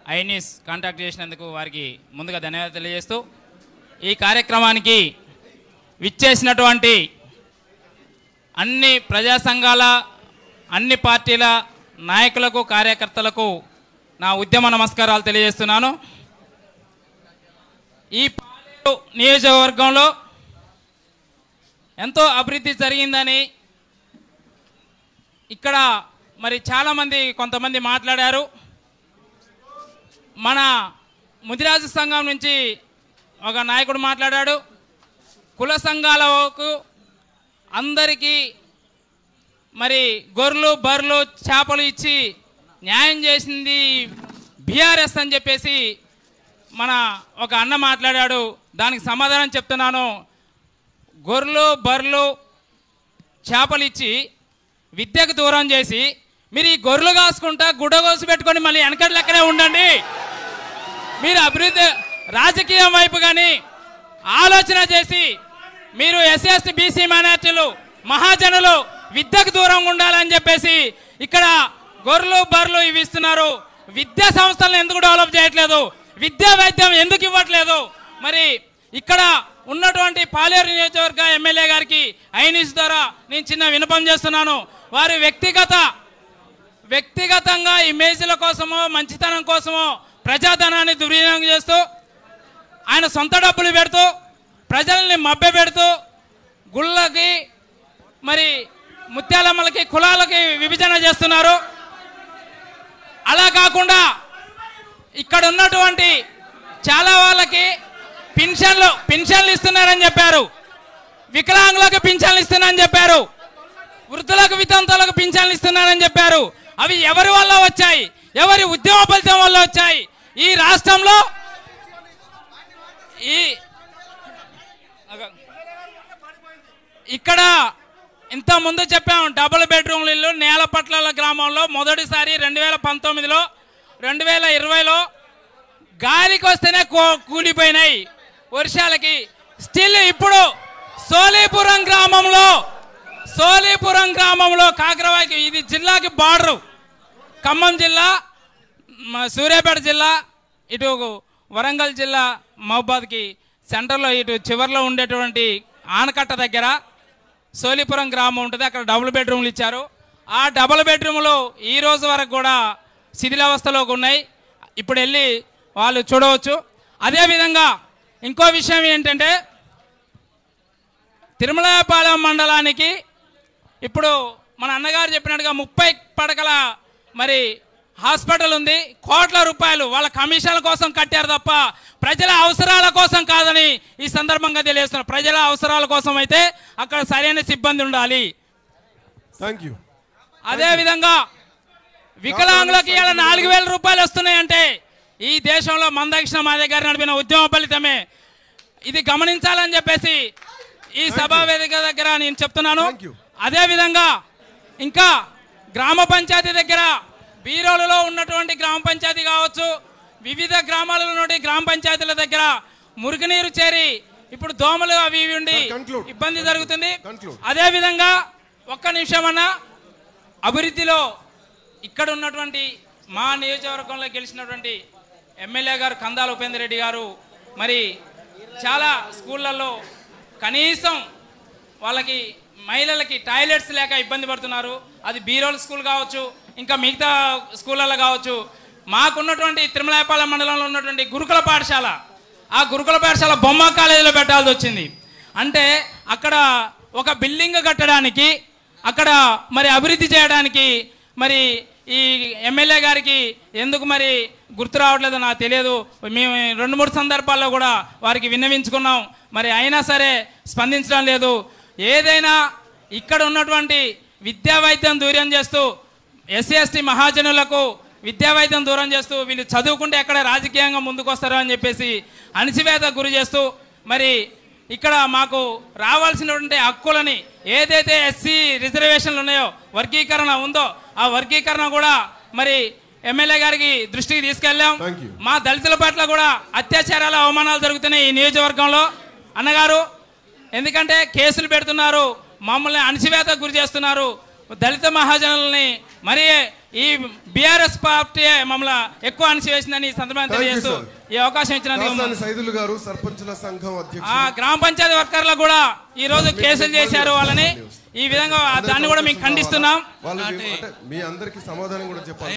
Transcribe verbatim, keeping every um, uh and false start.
INews contact చేసినందుకు వారికి ముందుగా ధన్యవాదాలు తెలియజేస్తూ ఈ కార్యక్రమానికి విచ్చేసినటువంటి అన్ని ప్రజా సంఘాల అన్ని పార్టీల నాయకులకు కార్యకర్తలకు నా ఉద్యమ నమస్కారాలు తెలియజేస్తున్నాను. ఈ పాలేరు నియోజకవర్గంలో ఎంతో అభివృద్ధి జరిగిందని ఇక్కడ మరి చాలామంది కొంతమంది మాట్లాడారు. మన ముదిరాజు సంఘం నుంచి ఒక నాయకుడు మాట్లాడాడు. కుల సంఘాలకు అందరికీ మరి గొర్రెలు బర్రెలు చేపలు ఇచ్చి న్యాయం చేసింది బీఆర్ఎస్ అని చెప్పేసి మన ఒక అన్న మాట్లాడాడు. దానికి సమాధానం చెప్తున్నాను. గొర్రెలు బర్రెలు చేపలు ఇచ్చి విద్యకు దూరం చేసి మీరు ఈ గొర్రెలు కాసుకుంటా గుడ్డ కోసి పెట్టుకొని మళ్ళీ వెనకటి లెక్కనే ఉండండి. మీరు అభివృద్ధి రాజకీయం వైపు కానీ ఆలోచన చేసి మీరు ఎస్సీ ఎస్టీ బీసీ మైనార్టీలు మహాజనులు విద్యకు దూరంగా ఉండాలని చెప్పేసి ఇక్కడ గొర్రెలు బర్రెలు ఇవి ఇస్తున్నారు. విద్యా సంస్థలను ఎందుకు డెవలప్ చేయట్లేదు? విద్యా వైద్యం ఎందుకు ఇవ్వట్లేదు? మరి ఇక్కడ ఉన్నటువంటి పాలేరు నియోజకవర్గ ఎమ్మెల్యే గారికి ఐన్యూస్ ద్వారా నేను చిన్న విన్నపం చేస్తున్నాను. వారి వ్యక్తిగత వ్యక్తిగతంగా ఇమేజ్ల కోసమో మంచితనం కోసమో ప్రజాధనాన్ని దుర్వినియోగం చేస్తూ ఆయన సొంత డబ్బులు పెడుతూ ప్రజల్ని మభ్య పెడుతూ గుళ్ళకి మరి ముత్యాలమ్మలకి కులాలకి విభజన చేస్తున్నారు. అలా కాకుండా ఇక్కడ ఉన్నటువంటి చాలా వాళ్ళకి పింఛన్లు పింఛన్లు ఇస్తున్నారని చెప్పారు. వికలాంగులకు పింఛన్లు ఇస్తున్నారని చెప్పారు. వృద్ధులకు వితంతులకు పింఛన్లు ఇస్తున్నారని చెప్పారు. అవి ఎవరి వల్ల వచ్చాయి? ఎవరి ఉద్యమ ఫలితం వల్ల వచ్చాయి? ఈ రాష్ట్రంలో ఈ ఇక్కడ ఇంత ముందు చెప్పాము డబుల్ బెడ్రూమ్ల ఇల్లు నేలపట్ల గ్రామంలో మొదటిసారి రెండు వేల పంతొమ్మిదిలో రెండు వేల ఇరవైలో గాలికి వస్తేనే కూలిపోయినాయి వర్షాలకి. స్టిల్ ఇప్పుడు సోలీపురం గ్రామంలో సోలీపురం గ్రామంలో కాకరవాయికి ఇది జిల్లాకి బార్డరు. ఖమ్మం జిల్లా, సూర్యాపేట జిల్లా, ఇటు వరంగల్ జిల్లా మహబాద్కి సెంటర్లో ఇటు చివరిలో ఉండేటువంటి ఆనకట్ట దగ్గర సోలీపురం గ్రామం ఉంటుంది. అక్కడ డబుల్ బెడ్రూమ్లు ఇచ్చారు. ఆ డబుల్ బెడ్రూమ్లు ఈ రోజు వరకు కూడా శిథిలావస్థలోకి ఉన్నాయి. ఇప్పుడు వెళ్ళి వాళ్ళు చూడవచ్చు. అదేవిధంగా ఇంకో విషయం ఏంటంటే తిరుమలపాలెం మండలానికి ఇప్పుడు మన అన్నగారు చెప్పినట్టుగా ముప్పై పడకల మరి హాస్పిటల్ ఉంది. కోట్ల రూపాయలు వాళ్ళ కమిషన్ల కోసం కట్టారు తప్ప ప్రజల అవసరాల కోసం కాదని ఈ సందర్భంగా తెలియజేస్తున్నారు. ప్రజల అవసరాల కోసం అయితే అక్కడ సరైన సిబ్బంది ఉండాలి. Thank you. అదేవిధంగా వికలాంగులకి ఇలా నాలుగు వేల రూపాయలు వస్తున్నాయంటే ఈ దేశంలో మందకృష్ణ మాదే గారు నడిపిన ఉద్యమ ఫలితమే. ఇది గమనించాలని చెప్పేసి ఈ సభా వేదిక దగ్గర నేను చెప్తున్నాను. అదేవిధంగా ఇంకా గ్రామ పంచాయతీ దగ్గర బీరోలలో ఉన్నటువంటి గ్రామ పంచాయతీ కావచ్చు, వివిధ గ్రామాలలో నుండి గ్రామ పంచాయతీల దగ్గర మురుగునీరు చేరి ఇప్పుడు దోమలు అవి ఇవి ఉండి ఇబ్బంది జరుగుతుంది. అదేవిధంగా ఒక్క నిమిషం అన్న అభివృద్ధిలో ఇక్కడ ఉన్నటువంటి మా నియోజకవర్గంలో గెలిచినటువంటి ఎమ్మెల్యే గారు కందాల ఉపేందర్ రెడ్డి గారు మరి చాలా స్కూళ్ళల్లో కనీసం వాళ్ళకి మహిళలకి టాయిలెట్స్ లేక ఇబ్బంది పడుతున్నారు. అది బీరోల్ స్కూల్ కావచ్చు, ఇంకా మిగతా స్కూళ్ళల్లో కావచ్చు. మాకున్నటువంటి తిరుమలపాలెం మండలంలో ఉన్నటువంటి గురుకుల పాఠశాల, ఆ గురుకుల పాఠశాల బొమ్మ కాలేజీలో పెట్టాల్సి వచ్చింది. అంటే అక్కడ ఒక బిల్డింగ్ కట్టడానికి, అక్కడ మరి అభివృద్ధి చేయడానికి మరి ఈ ఎమ్మెల్యే గారికి ఎందుకు మరి గుర్తు రావట్లేదో నాకు తెలియదు. మేము రెండు మూడు సందర్భాల్లో కూడా వారికి విన్నవించుకున్నాం. మరి అయినా సరే స్పందించడం లేదు. ఏదైనా ఇక్కడ ఉన్నటువంటి విద్యా వైద్యం దూరం చేస్తూ ఎస్సీ ఎస్టీ మహాజనులకు విద్యా వైద్యం దూరం చేస్తూ వీళ్ళు చదువుకుంటే ఎక్కడ రాజకీయంగా ముందుకు వస్తారో అని చెప్పేసి అణిచివేత గురి చేస్తూ మరి ఇక్కడ మాకు రావాల్సినటువంటి హక్కులని ఏదైతే ఎస్సీ రిజర్వేషన్లు ఉన్నాయో వర్గీకరణ ఉందో ఆ వర్గీకరణ కూడా మరి ఎమ్మెల్యే గారికి దృష్టికి తీసుకెళ్ళాం. మా దళితుల పట్ల కూడా అత్యాచారాలు అవమానాలు జరుగుతున్నాయి ఈ నియోజకవర్గంలో అన్నగారు. ఎందుకంటే కేసులు పెడుతున్నారు, మమ్మల్ని అణిచివేత గురి చేస్తున్నారు. దళిత మహాజనుల్ని మరి ఈ బీఆర్ఎస్ పార్టీ మమ్మల్ని ఎక్కువ అణిచివేసిందని ఈ సందర్భంగా తెలియజేస్తూ ఈ అవకాశం ఇచ్చినందుకు సైదులు గారు సర్పంచుల సంఘం అధ్యక్షులు ఆ గ్రామ పంచాయతీ వర్కర్లకు కూడా ఈ రోజు కేసులు చేశారు వాళ్ళని ఈ విధంగా దాన్ని కూడా మేము ఖండిస్తున్నాం. మీ అందరికీ సమాధానం కూడా చెప్పాలి.